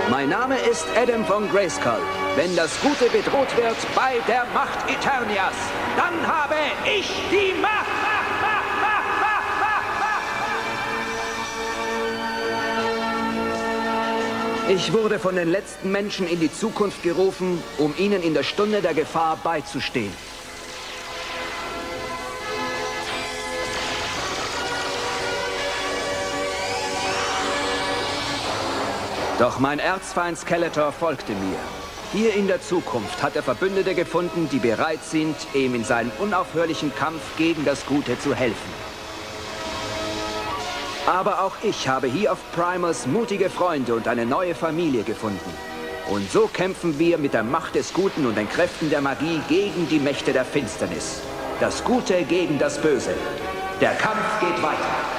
Mein Name ist Adam von Grayskull. Wenn das Gute bedroht wird bei der Macht Eternias, dann habe ich die Macht! Ich wurde von den letzten Menschen in die Zukunft gerufen, um ihnen in der Stunde der Gefahr beizustehen. Doch mein Erzfeind Skeletor folgte mir. Hier in der Zukunft hat er Verbündete gefunden, die bereit sind, ihm in seinem unaufhörlichen Kampf gegen das Gute zu helfen. Aber auch ich habe hier auf Primus mutige Freunde und eine neue Familie gefunden. Und so kämpfen wir mit der Macht des Guten und den Kräften der Magie gegen die Mächte der Finsternis. Das Gute gegen das Böse. Der Kampf geht weiter.